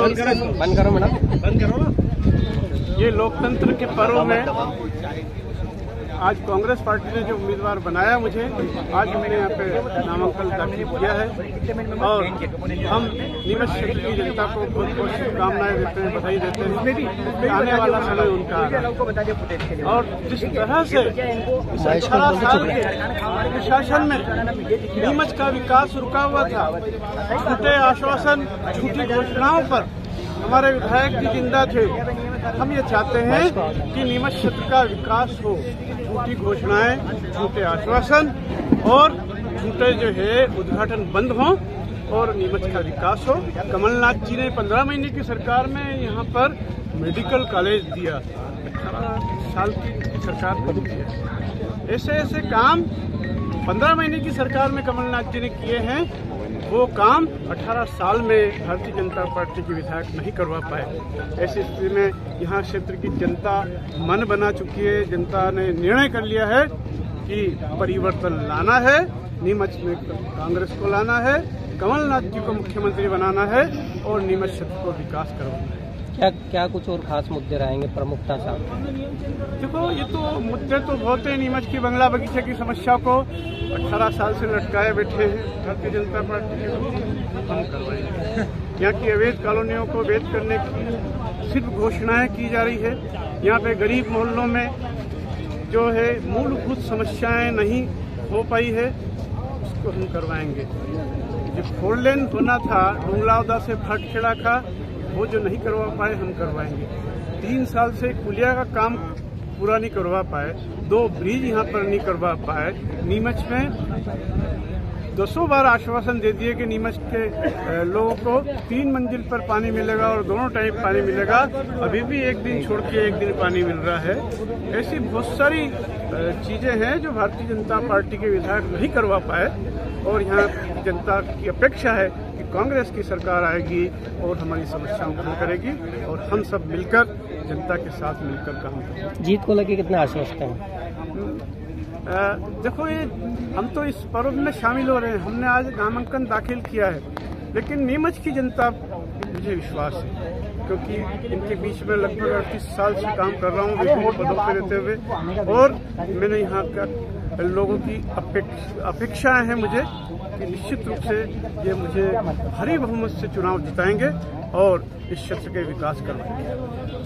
बंद करो मैडम, बंद करो ना। ये लोकतंत्र के पर्व में आज कांग्रेस पार्टी ने जो उम्मीदवार बनाया मुझे, आज मैंने यहाँ पे नामांकन दाखिल किया है और हम नीमच क्षेत्र की जनता को बहुत बहुत शुभकामनाएं देते हैं, बधाई देते हैं। आने वाला समय उनका और जिस तरह से इस 18 साल के शासन में नीमच का विकास रुका हुआ था, झूठे आश्वासन, झूठी घोषणाओं पर हमारे विधायक जी जिंदा थे। हम ये चाहते हैं कि नीमच क्षेत्र का विकास हो, झूठी घोषणाएं, झूठे आश्वासन और झूठे जो है उद्घाटन बंद हों और नीमच का विकास हो। कमलनाथ जी ने 15 महीने की सरकार में यहाँ पर मेडिकल कॉलेज दिया, 18 साल की सरकार को दिया। ऐसे ऐसे काम 15 महीने की सरकार में कमलनाथ जी ने किए हैं, वो काम 18 साल में भारतीय जनता पार्टी के विधायक नहीं करवा पाए। ऐसी स्थिति में यहाँ क्षेत्र की जनता मन बना चुकी है। जनता ने निर्णय कर लिया है कि परिवर्तन लाना है, नीमच में कांग्रेस को लाना है, कमलनाथ जी को मुख्यमंत्री बनाना है और नीमच क्षेत्र को विकास करवाना है। क्या कुछ और खास मुद्दे रहेंगे प्रमुखता से? देखो, ये तो मुद्दे तो बहुत है। नीमच की बंगला बगीचे की समस्या को 18 साल से लटकाए बैठे हैं भारतीय जनता पार्टी के लोग, हम करवाएंगे। यहाँ की अवैध कॉलोनियों को वैध करने की सिर्फ घोषणाएं की जा रही है। यहाँ पे गरीब मोहल्लों में जो है मूलभूत समस्याएं नहीं हो पाई है, उसको हम करवाएंगे। जो 4 लेन होना था डुंगलावदा से भाटखेड़ा का, वो जो नहीं करवा पाए हम करवाएंगे। 3 साल से पुलिया का काम पूरा नहीं करवा पाए, 2 ब्रिज यहाँ पर नहीं करवा पाए। नीमच में 200 बार आश्वासन दे दिए कि नीमच के लोगों को 3 मंजिल पर पानी मिलेगा और दोनों टाइम पानी मिलेगा, अभी भी एक दिन छोड़ के एक दिन पानी मिल रहा है। ऐसी बहुत सारी चीजें हैं जो भारतीय जनता पार्टी के विधायक नहीं करवा पाए और यहाँ जनता की अपेक्षा है कि कांग्रेस की सरकार आएगी और हमारी समस्याओं को हल करेगी और हम सब मिलकर जनता के साथ मिलकर काम करेंगे। जीत को लेकर कितना आश्वस्त हैं? देखो, ये हम तो इस पर्व में शामिल हो रहे हैं। हमने आज नामांकन दाखिल किया है, लेकिन नीमच की जनता, मुझे विश्वास है क्योंकि इनके बीच में लगभग 38 साल से काम कर रहा हूँ विभिन्न पदों पर रहते हुए, और मैंने यहाँ का लोगों की अपेक्षाएं हैं मुझे कि निश्चित रूप से ये मुझे भारी बहुमत से चुनाव जिताएंगे और इस क्षेत्र के विकास करवाएंगे।